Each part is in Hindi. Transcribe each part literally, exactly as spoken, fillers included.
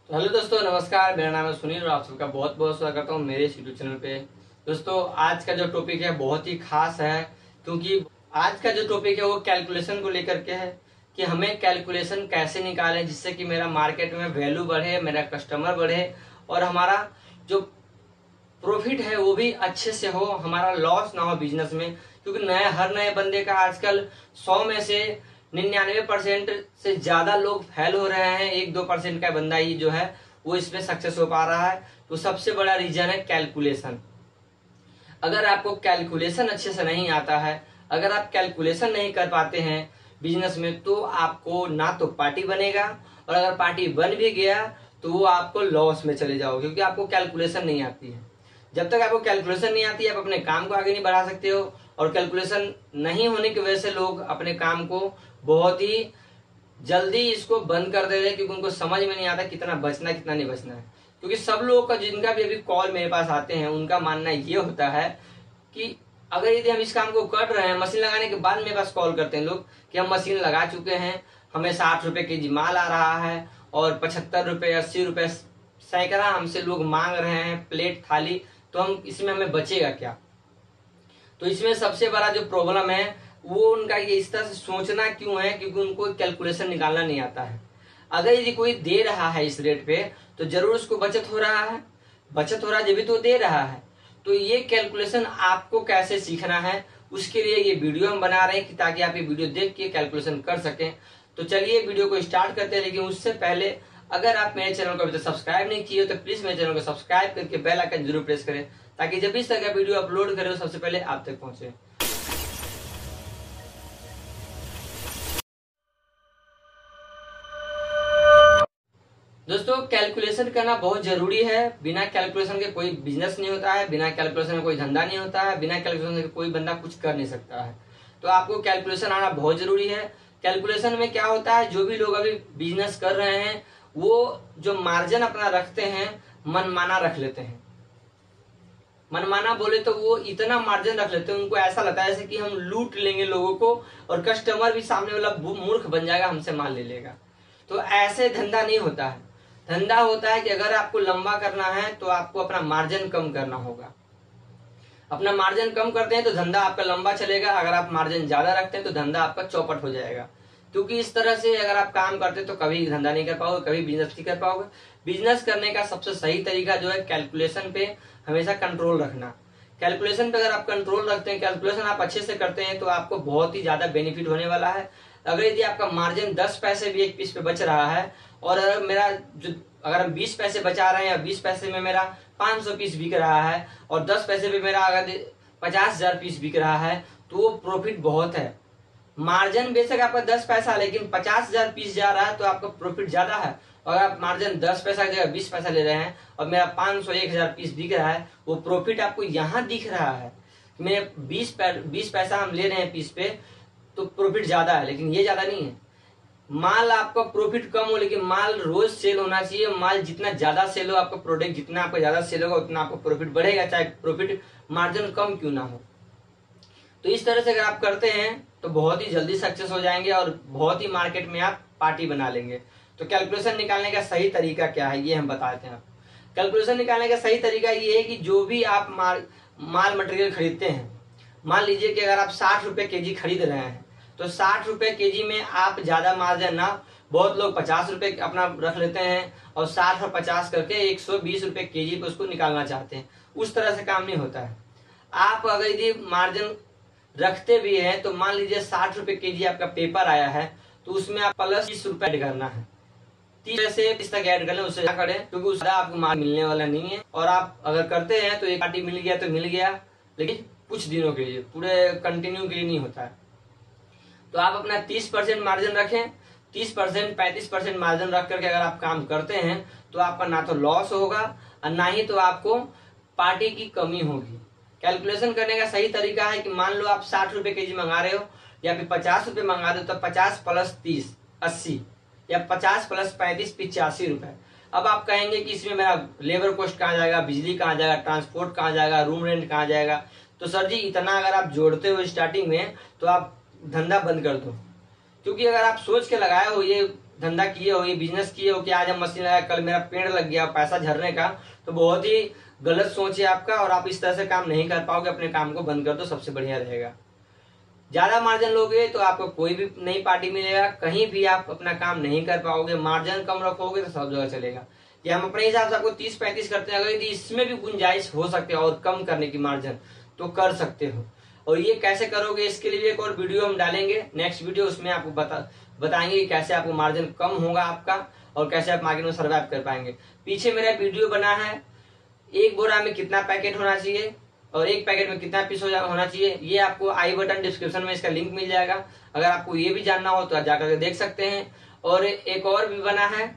तो हेलो दोस्तों, नमस्कार। मेरा नाम है सुनील और आप सबका बहुत बहुत स्वागत करता हूँ मेरे इस यूट्यूब चैनल पे। दोस्तों, आज का जो टॉपिक है बहुत ही खास है, क्योंकि आज का जो टॉपिक है वो कैलकुलेशन को लेकर के है कि हमें कैलकुलेशन कैसे निकालें जिससे कि मेरा मार्केट में वैल्यू बढ़े, मेरा कस्टमर बढ़े और हमारा जो प्रॉफिट है वो भी अच्छे से हो, हमारा लॉस ना हो बिजनेस में। क्योंकि नए हर नए बंदे का आजकल सौ में से निन्यानवे परसेंट से ज्यादा लोग फेल हो रहे हैं, एक दो परसेंट का बंदा ही जो है वो इसमें सक्सेस हो पा रहा है। तो सबसे बड़ा रीजन है कैलकुलेशन। अगर आपको कैलकुलेशन अच्छे से नहीं आता है, अगर आप कैलकुलेशन नहीं कर पाते हैं बिजनेस में, तो आपको ना तो पार्टी बनेगा, और अगर पार्टी बन भी गया तो वो आपको लॉस में चले जाओगे, क्योंकि आपको कैलकुलेशन नहीं आती है। जब तक आपको कैलकुलेशन नहीं आती है आप अपने काम को आगे नहीं बढ़ा सकते हो, और कैलकुलेशन नहीं होने की वजह से लोग अपने काम को बहुत ही जल्दी इसको बंद कर दे रहे हैं, क्योंकि उनको समझ में नहीं आता कितना बचना है कितना नहीं बचना है। क्योंकि सब लोगों का, जिनका भी अभी कॉल मेरे पास आते हैं, उनका मानना ये होता है कि अगर यदि हम इस काम को कर रहे हैं, मशीन लगाने के बाद मेरे पास कॉल करते हैं लोग कि हम मशीन लगा चुके हैं, हमें साठ रुपए के जी माल आ रहा है और पचहत्तर रुपए अस्सी रुपए सैकड़ा हमसे लोग मांग रहे हैं प्लेट थाली, तो हम इसमें हमें बचेगा क्या। तो इसमें सबसे बड़ा जो प्रॉब्लम है वो उनका ये इस तरह से सोचना क्यों है, क्योंकि उनको कैलकुलेशन निकालना नहीं आता है। अगर यदि कोई दे रहा है इस रेट पे तो जरूर उसको बचत हो रहा है, बचत हो रहा है जब भी तो दे रहा है। तो ये कैलकुलेशन आपको कैसे सीखना है, उसके लिए ये वीडियो हम बना रहे हैं कि ताकि आप ये वीडियो देख के कैलकुलेशन कर सकें। तो चलिए वीडियो को स्टार्ट करते हैं, लेकिन उससे पहले अगर आप मेरे चैनल को अभी तक सब्सक्राइब नहीं किए हो तो प्लीज मेरे चैनल को सब्सक्राइब करके बेल आइकन जरूर प्रेस करें, ताकि जब भी इस तरह का वीडियो अपलोड करें तो सबसे पहले आप तक पहुंचे। दोस्तों, कैलकुलेशन करना बहुत जरूरी है। बिना कैलकुलेशन के कोई बिजनेस नहीं होता है, बिना कैलकुलेशन के कोई धंधा नहीं होता है, बिना कैलकुलेशन के कोई बंदा कुछ कर नहीं सकता है। तो आपको कैलकुलेशन आना बहुत जरूरी है। कैलकुलेशन में क्या होता है, जो भी लोग अभी बिजनेस कर रहे हैं वो जो मार्जिन अपना रखते हैं मनमाना रख लेते हैं। मनमाना बोले तो वो इतना मार्जिन रख लेते हैं, उनको ऐसा लगता है जैसे कि हम लूट लेंगे लोगों को और कस्टमर भी सामने वाला मूर्ख बन जाएगा, हमसे माल ले लेगा। तो ऐसे धंधा नहीं होता है। धंधा होता है कि अगर आपको लंबा करना है तो आपको अपना मार्जिन कम करना होगा। अपना मार्जिन कम करते हैं तो धंधा आपका लंबा चलेगा, अगर आप मार्जिन ज्यादा रखते हैं तो धंधा आपका चौपट हो जाएगा। क्योंकि इस तरह से अगर आप काम करते हैं तो कभी धंधा नहीं कर पाओगे, कभी बिजनेस नहीं कर पाओगे। बिजनेस करने का सबसे सही तरीका जो है कैलकुलेशन पे हमेशा कंट्रोल रखना। कैलकुलेशन पे अगर आप कंट्रोल रखते हैं, कैलकुलेशन आप अच्छे से करते हैं, तो आपको बहुत ही ज्यादा बेनिफिट होने वाला है। अगर यदि आपका मार्जिन दस पैसे भी एक पीस पे बच रहा है, और अगर मेरा जो अगर हम बीस पैसे बचा रहे हैं या बीस पैसे में मेरा पांच सौ पीस बिक रहा है और दस पैसे पे मेरा अगर पचास हजार पीस बिक रहा है, तो वो प्रॉफिट बहुत है। मार्जिन बेशक आपका दस पैसा, लेकिन पचास हजार पीस जा रहा है तो आपका प्रॉफिट ज्यादा है। और आप मार्जिन दस पैसा की जगह बीस पैसा ले रहे हैं और मेरा पांच सौ एक हजार पीस बिक रहा है, वो प्रॉफिट आपको यहाँ दिख रहा है। मैं बीस बीस पैसा हम ले रहे हैं पीस पे, तो प्रॉफिट ज्यादा है, लेकिन ये ज्यादा नहीं है। माल आपका प्रॉफिट कम हो, लेकिन माल रोज सेल होना चाहिए। माल जितना ज्यादा सेल हो, आपका प्रोडक्ट जितना आपका ज्यादा सेल होगा उतना आपका प्रॉफिट बढ़ेगा, चाहे प्रॉफिट मार्जिन कम क्यों ना हो। तो इस तरह से अगर आप करते हैं तो बहुत ही जल्दी सक्सेस हो जाएंगे और बहुत ही मार्केट में आप पार्टी बना लेंगे। तो कैलकुलेशन निकालने का सही तरीका क्या है ये हम बताते हैं। कैलकुलेशन निकालने का सही तरीका ये है कि जो भी आप माल माल मटेरियल खरीदते हैं, मान लीजिए कि अगर आप साठ रुपए के जी खरीद रहे हैं, तो साठ रुपए के जी में आप ज्यादा मार्जिन ना, बहुत लोग पचास रुपए अपना रख लेते हैं और साठ और पचास करके एक सौ बीस रुपए के जी पे उसको निकालना चाहते हैं। उस तरह से काम नहीं होता है। आप अगर यदि मार्जिन रखते भी हैं तो मान लीजिए साठ रुपए के जी आपका पेपर आया है, तो उसमें आप प्लस तीस रुपए ऐड करना है। तीस से इस तक ऐड कर लें, उससे क्या करें, क्योंकि उससे आपको माल मिलने वाला नहीं है। और आप अगर करते हैं तो एक पार्टी मिल गया तो मिल गया, लेकिन कुछ दिनों के लिए, पूरे कंटिन्यू के लिए नहीं होता है। तो आप अपना तीस परसेंट मार्जिन रखें। तीस परसेंट पैंतीस परसेंट मार्जिन रख करके अगर आप काम करते हैं तो आपका ना तो लॉस होगा और ना ही तो आपको पार्टी की कमी होगी। कैलकुलेशन करने का सही तरीका है कि मान लो आप साठ रुपए के जी मंगा रहे हो या फिर पचास रुपए मंगा रहे हो, तो पचास प्लस तीस अस्सी, या पचास प्लस पैंतीस पिचासी रुपए। अब आप कहेंगे कि इसमें मेरा लेबर कॉस्ट कहाँ जाएगा, बिजली कहाँ जाएगा, ट्रांसपोर्ट कहाँ जाएगा, रूम रेंट कहाँ जाएगा। तो सर जी इतना अगर आप जोड़ते हो स्टार्टिंग में तो आप धंधा बंद कर दो। क्योंकि अगर आप सोच के लगाए हो ये धंधा किए हो, ये बिजनेस किए हो कि आज हम मशीन लगाया, कल मेरा पेड़ लग गया पैसा झरने का, तो बहुत ही गलत सोच है आपका और आप इस तरह से काम नहीं कर पाओगे। अपने काम को बंद कर दो, सबसे बढ़िया रहेगा। ज्यादा मार्जिन लोगे तो आपको कोई भी नई पार्टी मिलेगा, कहीं भी आप अपना काम नहीं कर पाओगे। मार्जिन कम रखोगे तो सब जगह चलेगा। कि हम अपने हिसाब से आपको तीस पैंतीस करते हैं, अगर यदि इसमें भी गुंजाइश हो सकती है और कम करने की मार्जिन, तो कर सकते हो। और ये कैसे करोगे, इसके लिए एक और वीडियो हम डालेंगे, नेक्स्ट वीडियो, उसमें आपको बता बताएंगे कि कैसे आपको मार्जिन कम होगा आपका और कैसे आप मार्केट में सर्वाइव कर पाएंगे। पीछे मेरा वीडियो बना है, एक बोरा में कितना पैकेट होना चाहिए और एक पैकेट में कितना पीस होना चाहिए, ये आपको आई बटन डिस्क्रिप्शन में इसका लिंक मिल जाएगा। अगर आपको ये भी जानना हो तो आप जाकर के देख सकते हैं। और एक और भी बना है,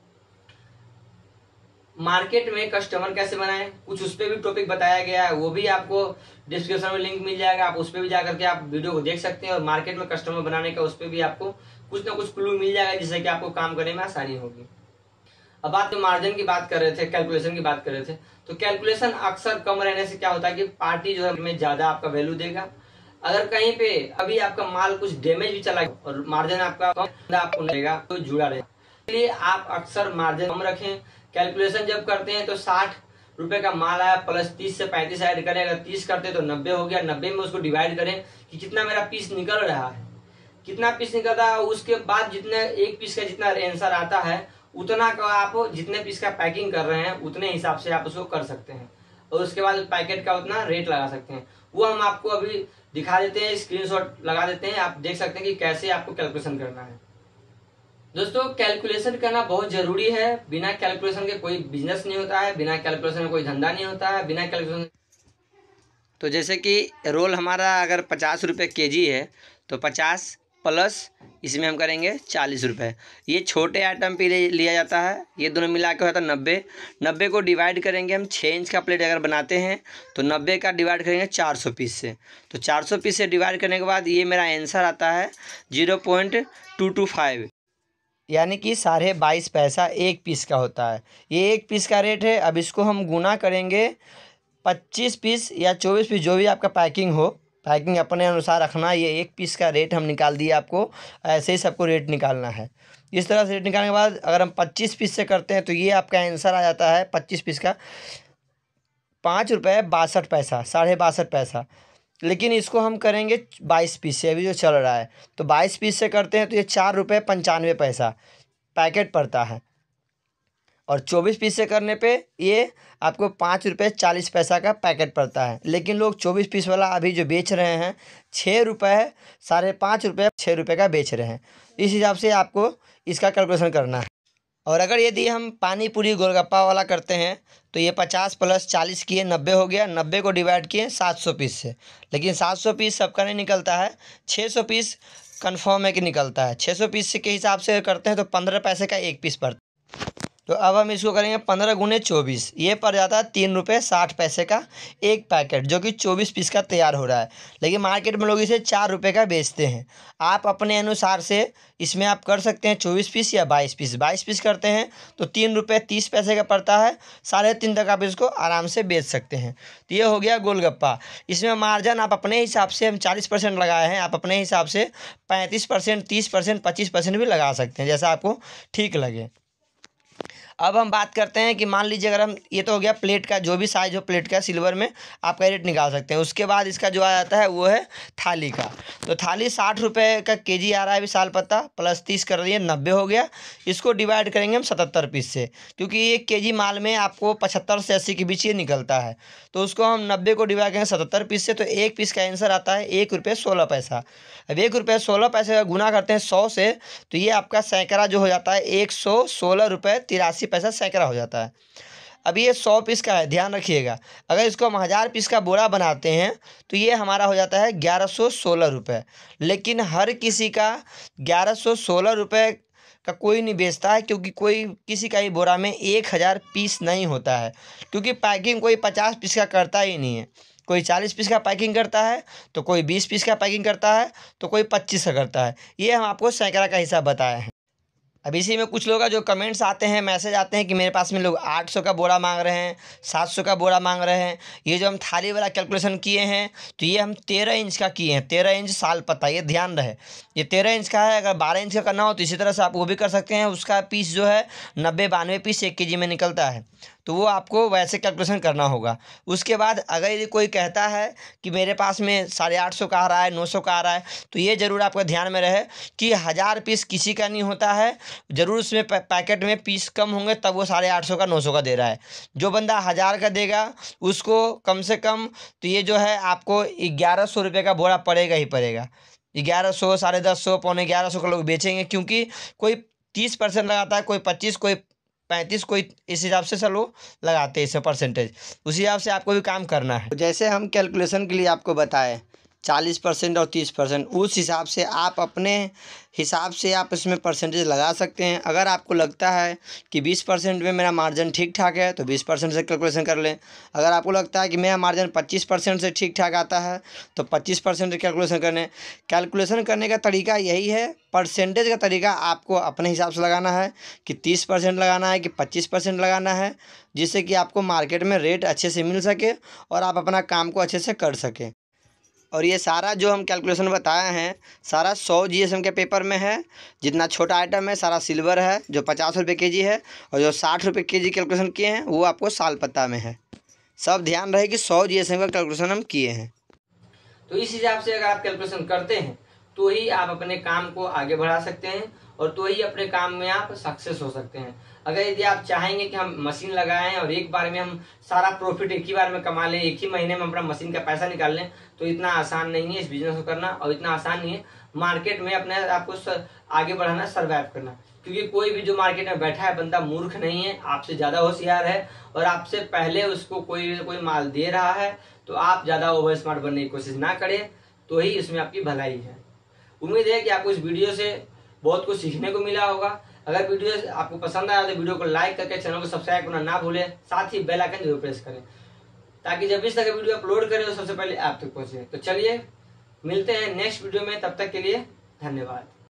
मार्केट में कस्टमर कैसे बनाएं, कुछ उस पर भी टॉपिक बताया गया है, वो भी आपको डिस्क्रिप्शन में लिंक मिल जाएगा। आप उस पर भी जाकर के आप वीडियो को देख सकते हैं और मार्केट में कस्टमर बनाने का उस पर भी आपको कुछ ना कुछ क्लू मिल जाएगा, जिससे कि आपको काम करने में आसानी होगी। अब बात मार्जिन की बात कर रहे थे, कैलकुलेशन की बात कर रहे थे, तो कैलकुलेशन अक्सर कम रहने से क्या होता है कि पार्टी जो है में ज्यादा आपका वैल्यू देगा। अगर कहीं पे अभी आपका माल कुछ डैमेज भी चला और मार्जिन आपका कम आपको रहेगा तो जुड़ा रहेगा, इसलिए आप अक्सर मार्जिन कम रखें। कैलकुलेशन जब करते हैं तो साठ रुपए का माल आया प्लस तीस से पैंतीस ऐड करें, अगर तीस करते तो नब्बे हो गया, नब्बे में उसको डिवाइड करें कि कितना मेरा पीस निकल रहा है, कितना पीस निकलता है। उसके बाद जितने एक पीस का जितना आंसर आता है उतना का आप जितने पीस का पैकिंग कर रहे हैं उतने हिसाब से आप उसको कर सकते हैं और उसके बाद पैकेट का उतना रेट लगा सकते हैं। वो हम आपको अभी दिखा देते हैं, स्क्रीनशॉट लगा देते हैं, आप देख सकते हैं कि कैसे आपको कैलकुलेशन करना है। दोस्तों, कैलकुलेशन करना बहुत जरूरी है। बिना कैलकुलेशन के कोई बिजनेस नहीं होता है, बिना कैलकुलेशन में कोई धंधा नहीं होता है, बिना कैलकुलेशन। तो जैसे कि रोल हमारा अगर पचास रुपये के जी है तो पचास प्लस इसमें हम करेंगे चालीस रुपये। ये छोटे आइटम पे लिया जाता है, ये दोनों मिला के होता है नब्बे। नब्बे को डिवाइड करेंगे हम, छः इंच का प्लेट अगर बनाते हैं तो नब्बे का डिवाइड करेंगे चार सौ पीस से। तो चार सौ पीस से डिवाइड करने के बाद ये मेरा आंसर आता है zero point two two five, यानी कि साढ़े बाईस पैसा एक पीस का होता है। ये एक पीस का रेट है। अब इसको हम गुना करेंगे पच्चीस पीस या चौबीस पीस, जो भी आपका पैकिंग हो, पैकिंग अपने अनुसार रखना। ये एक पीस का रेट हम निकाल दिए आपको, ऐसे ही सबको रेट निकालना है। इस तरह से रेट निकालने के बाद अगर हम पच्चीस पीस से करते हैं तो ये आपका आंसर आ जाता है पच्चीस पीस का पाँच रुपये बासठ पैसा, साढ़े बासठ पैसा। लेकिन इसको हम करेंगे बाईस पीस से, अभी जो चल रहा है, तो बाईस पीस से करते हैं तो ये चार रुपये पंचानवे पैसा पैकेट पड़ता है। और चौबीस पीस से करने पे ये आपको पाँच रुपये चालीस पैसा का पैकेट पड़ता है। लेकिन लोग चौबीस पीस वाला अभी जो बेच रहे हैं छः रुपये, साढ़े पाँच रुपये, छः रुपये का बेच रहे हैं। इस हिसाब से आपको इसका कैलकुलेशन करना है। और अगर यदि हम पानी पूरी गोलगप्पा वाला करते हैं तो ये पचास प्लस चालीस किए नब्बे हो गया, नब्बे को डिवाइड किए सात सौ पीस से। लेकिन सात सौ पीस सबका नहीं निकलता है, छः सौ पीस कन्फर्म है कि निकलता है। छः सौ पीस के हिसाब से करते हैं तो पंद्रह पैसे का एक पीस पड़ता है। तो अब हम इसको करेंगे पंद्रह गुने चौबीस, ये पड़ जाता है तीन रुपये साठ पैसे का एक पैकेट, जो कि चौबीस पीस का तैयार हो रहा है। लेकिन मार्केट में लोग इसे चार रुपये का बेचते हैं। आप अपने अनुसार से इसमें आप कर सकते हैं चौबीस पीस या बाईस पीस। बाईस पीस करते हैं तो तीन रुपये तीस पैसे का पड़ता है, साढ़े तीन तक आप इसको आराम से बेच सकते हैं। तो ये हो गया गोलगप्पा। इसमें मार्जिन आप अपने हिसाब से, हम चालीस परसेंट लगाए हैं, आप अपने हिसाब से पैंतीस परसेंट, तीस परसेंट, पच्चीस परसेंट भी लगा सकते हैं, जैसा आपको ठीक लगे। अब हम बात करते हैं कि मान लीजिए अगर हम, ये तो हो गया प्लेट का, जो भी साइज हो प्लेट का, सिल्वर में आपका रेट निकाल सकते हैं। उसके बाद इसका जो आ जाता है वो है थाली का। तो थाली साठ रुपये का केजी आ रहा है विशाल पत्ता, प्लस तीस कर दिए नब्बे हो गया। इसको डिवाइड करेंगे हम सतहत्तर पीस से, क्योंकि एक केजी माल में आपको पचहत्तर से अस्सी के बीच ये निकलता है। तो उसको हम नब्बे को डिवाइड करेंगे सतहत्तर पीस से, तो एक पीस का आंसर आता है एक रुपये सोलह पैसा। अब एक रुपये सोलह पैसे का गुना करते हैं सौ से, तो ये आपका सैकड़ा जो हो जाता है एक सौ सोलह रुपये तिरासी पैसा सैकड़ा हो जाता है। अब ये सौ पीस का है, ध्यान रखिएगा। अगर इसको हम हज़ार पीस का बोरा बनाते हैं तो ये हमारा हो जाता है ग्यारह सौ सोलह रुपये। लेकिन हर किसी का ग्यारह सौ सोलह रुपये का कोई नहीं बेचता है, क्योंकि कोई किसी का ही बोरा में एक हज़ार पीस नहीं होता है। क्योंकि पैकिंग कोई पचास पीस का करता ही नहीं है, कोई चालीस पीस का पैकिंग करता है, तो कोई बीस पीस का पैकिंग करता है, तो कोई पच्चीस का करता है। ये हम आपको सैकड़ा का हिसाब बताए हैं। अब इसी में कुछ लोगों का जो कमेंट्स आते हैं, मैसेज आते हैं कि मेरे पास में लोग आठ सौ का बोरा मांग रहे हैं, सात सौ का बोरा मांग रहे हैं। ये जो हम थाली वाला कैलकुलेशन किए हैं तो ये हम तेरह इंच का किए हैं, तेरह इंच साल पत्ता, ये ध्यान रहे ये तेरह इंच का है। अगर बारह इंच का करना हो तो इसी तरह से आप वो भी कर सकते हैं। उसका पीस जो है नब्बे बानवे पीस एक के जी में निकलता है, तो वो आपको वैसे कैलकुलेशन करना होगा। उसके बाद अगर यदि कोई कहता है कि मेरे पास में साढ़े आठ सौ का आ रहा है, नौ सौ का आ रहा है, तो ये ज़रूर आपका ध्यान में रहे कि हज़ार पीस किसी का नहीं होता है। ज़रूर उसमें पैकेट में पीस कम होंगे तब वो साढ़े आठ सौ का, नौ सौ का दे रहा है। जो बंदा हज़ार का देगा उसको कम से कम तो ये जो है आपको ग्यारह सौ रुपये का बोरा पड़ेगा ही पड़ेगा। ग्यारह सौ, साढ़े दस सौ, पौने ग्यारह सौ का लोग बेचेंगे, क्योंकि कोई तीस परसेंट लगाता है, कोई पच्चीस, कोई पैंतीस, कोई इस हिसाब से सब लोग लगाते हैं इसे परसेंटेज। उसी हिसाब से आपको भी काम करना है। जैसे हम कैलकुलेशन के लिए आपको बताएं चालीस परसेंट और तीस परसेंट, उस हिसाब से आप अपने हिसाब से आप इसमें परसेंटेज लगा सकते हैं। अगर आपको लगता है कि बीस परसेंट में मेरा मार्जिन ठीक ठाक है तो बीस परसेंट से कैलकुलेशन कर लें। अगर आपको लगता है कि मेरा मार्जिन पच्चीस परसेंट से ठीक ठाक आता है तो पच्चीस परसेंट से कैलकुलेशन कर लें। कैलकुलेशन करने का तरीका यही है, परसेंटेज का तरीका आपको अपने हिसाब से लगाना है कि तीस परसेंट लगाना है कि पच्चीस परसेंट लगाना है, जिससे कि आपको मार्केट में रेट अच्छे से मिल सके और आप अपना काम को अच्छे से कर सकें। और ये सारा जो हम कैलकुलेशन बताए हैं सारा सौ जीएसएम के पेपर में है। जितना छोटा आइटम है सारा सिल्वर है जो पचास रुपये के जी है, और जो साठ रुपये के जी कैलकुलेशन किए हैं वो आपको साल पत्ता में है। सब ध्यान रहे कि सौ जीएसएम का कैलकुलेशन हम किए हैं। तो इस हिसाब से अगर आप कैलकुलेशन करते हैं तो ही आप अपने काम को आगे बढ़ा सकते हैं और तो ही अपने काम में आप सक्सेस हो सकते हैं। अगर यदि आप चाहेंगे कि हम मशीन लगाएं और एक बार में हम सारा प्रॉफिट एक ही बार में कमा लें, एक ही महीने में अपना मशीन का पैसा निकाल लें, तो इतना आसान नहीं है इस बिजनेस को करना, और इतना आसान नहीं है मार्केट में अपने आपको आगे बढ़ाना, सर्वाइव करना। क्योंकि कोई भी जो मार्केट में बैठा है बंदा मूर्ख नहीं है, आपसे ज्यादा होशियार है और आपसे पहले उसको कोई कोई माल दे रहा है। तो आप ज्यादा ओवर स्मार्ट बनने की कोशिश ना करें, तो ही इसमें आपकी भलाई है। उम्मीद है कि आपको इस वीडियो से बहुत कुछ सीखने को मिला होगा। अगर वीडियो आपको पसंद आया तो वीडियो को लाइक करके चैनल को सब्सक्राइब करना ना भूलें, साथ ही बेल आइकन जरूर प्रेस करें ताकि जब इस तरह का वीडियो अपलोड करें तो सबसे पहले आप तक पहुंचे। तो चलिए मिलते हैं नेक्स्ट वीडियो में, तब तक के लिए धन्यवाद।